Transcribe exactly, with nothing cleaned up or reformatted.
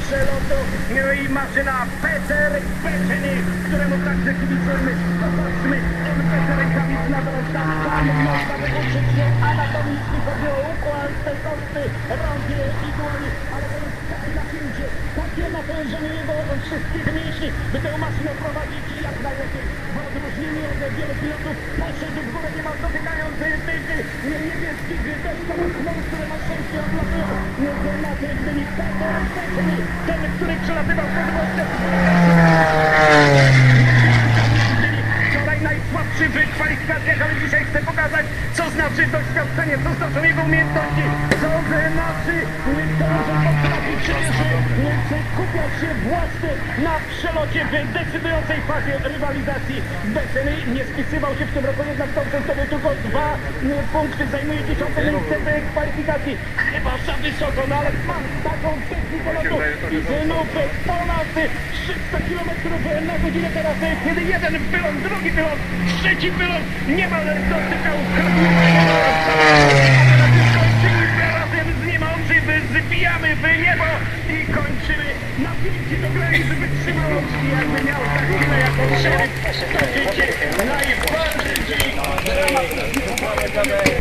przelotu i maszyna Peter Beceny, któremu także kibicujemy. Zobaczmy, Peter rękawic nadal tam, tam można wyuczyć się anatomicznie, chodzi o układ testy, rąbie i dłoni, ale to jest takie napięcie, takie natężenie jego wszystkich mięśni, by tę maszynę prowadzić jak najlepiej. W odróżnieniu od wielu pilotów poszedł w górę niemal dotykając tych niebieskich deszczowych chmur, które na szczęście odlatują na tych wynik Peter Beceny, ten, który przelatywał podwórkę. Wczoraj najsłabszy w kwalifikacjach, ale dzisiaj chcę pokazać, co znaczy doświadczenie, co znaczą jego umiejętności, co znaczy to, że potrafi przecież skupiać się właśnie na przelocie w decydującej fazie rywalizacji. Beceny nie spisywał się w tym roku, jednak to zdobył tylko dwa punkty, zajmuje dziesiąte miejsce w kwalifikacji. Chyba za wysoko, no ale mam taką technikę lotu i znów ponad trzysta kilometrów na godzinę teraz, kiedy jeden pylon, drugi pylon, trzeci pylon niemal dotykał razem z niemalczy, zbijamy w niebo i kończymy napięcie do granicy, żeby trzymał jakby miał za chwilę jako szereg to życie najbardziej dramatyczne.